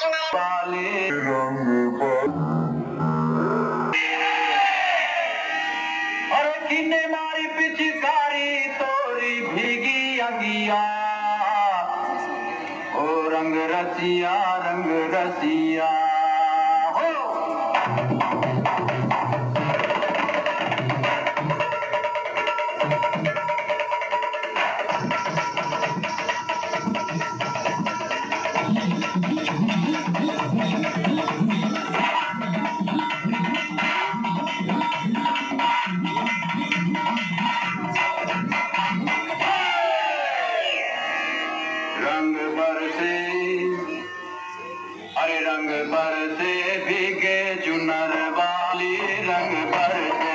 अरे किने मारी पिचकारी तोरी भीगी अंगिया, ओ रंग रसिया हो। रंग बरसे, अरे रंग बरसे भीगे चुनर वाली, रंग बरसे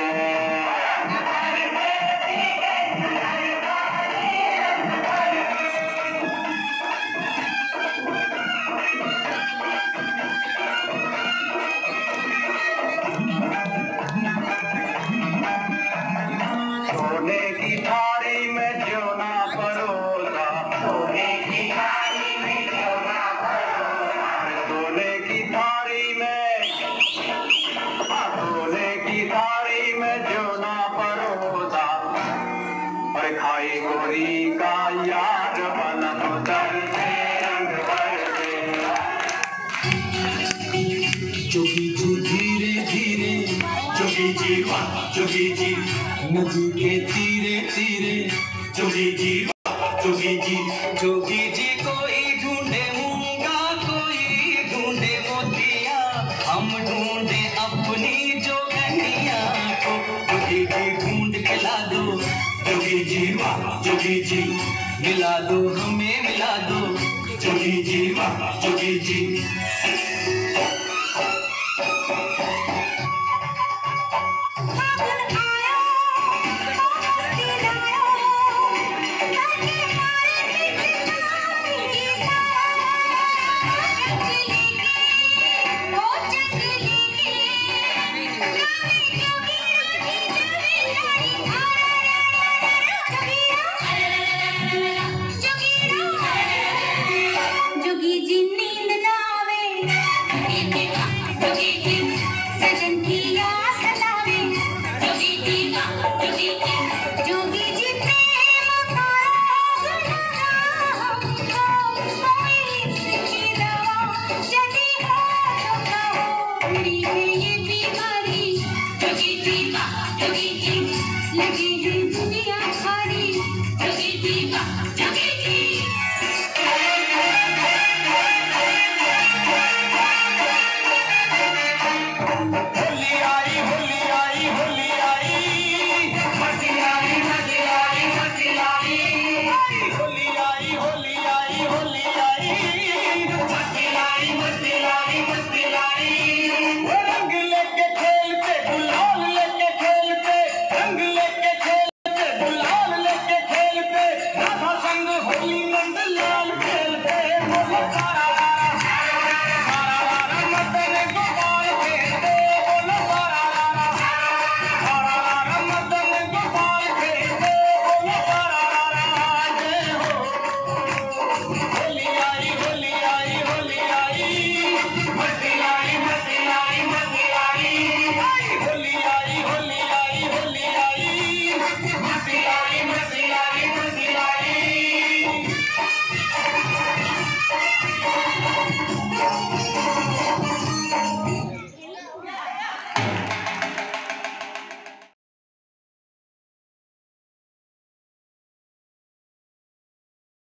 सोने की थारी में ज्योना परोसा, सोने की थारी में ज्योना परोसा, सोने की थारी में, सोने की थारी में ज्योना परोसा, और खाई गोरी का यार बना तो दर से रंग बरसे। जोगी जी धीरे धीरे, जोगी जी वाह जोगी जी, नदी के तीरे तीरे, जोगी जी वाह जोगी जी। जोगी जी कोई ढूंढे मूंगा, कोई ढूंढे मोतिया, हम ढूंढे अपनी जोगनिया को। जोगी जी ढूंढ के ला दो, जोगी जी वाह जोगी जी, मिला दो हमें मिला दो, जोगी जी वाह जोगी जी। होली आई, होली आई, होली आई।